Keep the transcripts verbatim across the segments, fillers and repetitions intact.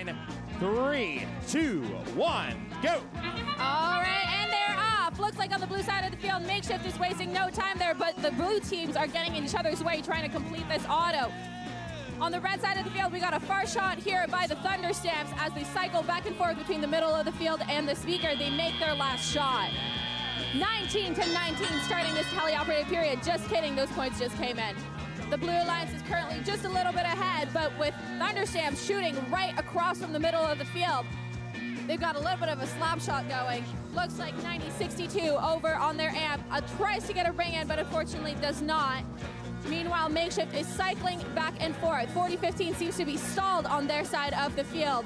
line. Three, two, one, go. All right, and they're off. Looks like on the blue side of the field, Makeshift is wasting no time there, but the blue teams are getting in each other's way trying to complete this auto. On the red side of the field, we got a far shot here by the Thunderstamps as they cycle back and forth between the middle of the field and the speaker. They make their last shot. nineteen to nineteen starting this teleoperated period. Just kidding, those points just came in. The Blue Alliance is currently just a little bit ahead, but with Thunderstamps shooting right across from the middle of the field, they've got a little bit of a slap shot going. Looks like ninety sixty-two over on their amp. Uh, tries to get a ring in, but unfortunately does not. Meanwhile, Makeshift is cycling back and forth. forty fifteen seems to be stalled on their side of the field.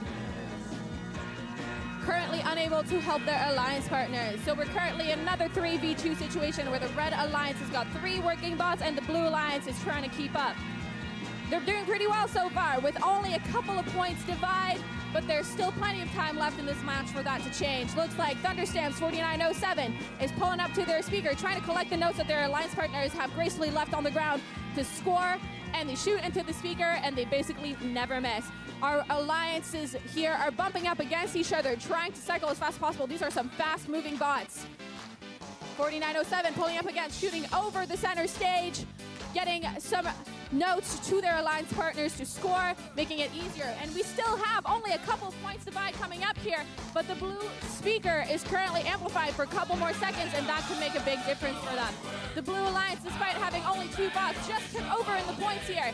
Currently unable to help their alliance partners. So we're currently in another three v two situation where the Red Alliance has got three working bots and the Blue Alliance is trying to keep up. They're doing pretty well so far with only a couple of points divide, but there's still plenty of time left in this match for that to change. Looks like Thunderstamps forty-nine oh seven is pulling up to their speaker, trying to collect the notes that their alliance partners have gracefully left on the ground to score, and they shoot into the speaker and they basically never miss. Our alliances here are bumping up against each other, trying to cycle as fast as possible. These are some fast-moving bots. forty-nine oh seven pulling up against, shooting over the center stage, getting some notes to their alliance partners to score, making it easier. And we still have only a couple points divide coming up here, but the blue speaker is currently amplified for a couple more seconds, and that could make a big difference for them. The Blue Alliance, despite having only two bots, just took over in the points here.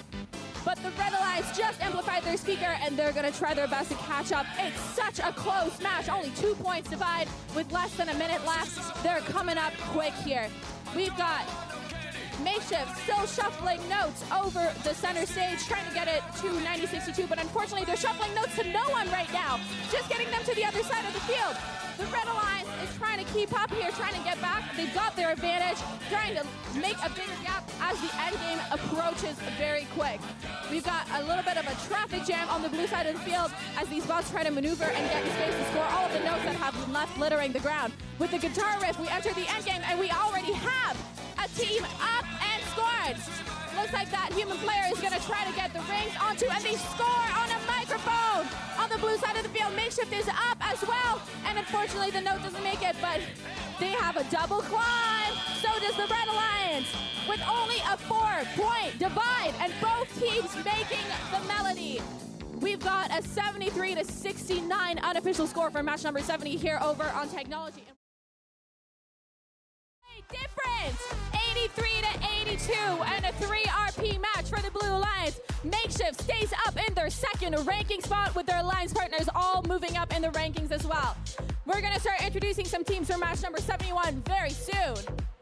But the Red Alliance just amplified their speaker, and they're going to try their best to catch up. It's such a close match. Only two points divide with less than a minute left. They're coming up quick here. We've got Makeshift still shuffling notes over the center stage, trying to get it to ninety sixty-two, but unfortunately they're shuffling notes to no one right now, just getting them to the other side of the field. The Red Alliance is trying to keep up here, trying to get back. They've got their advantage, trying to make a bigger gap as the end game approaches very quick. We've got a little bit of a traffic jam on the blue side of the field as these bots try to maneuver and get in space to score all of the notes that have been left littering the ground. With the guitar riff, we enter the end game, and we already have a team up and scored. Looks like that human player is going to try to get the rings onto, and they score on a microphone. On the blue side of the field, Makeshift is up as well, and unfortunately the note doesn't make it, but they have a double climb. So does the Red Alliance, with only a four-point divide, and both teams making the melody. We've got a seventy-three to sixty-nine unofficial score for match number seventy here over on Technology. Difference, eighty-three to eighty-two, and a three R P match for the Blue Alliance. Makeshift stays up in their second ranking spot with their alliance partners all moving up in the rankings as well. We're going to start introducing some teams for match number seventy-one very soon.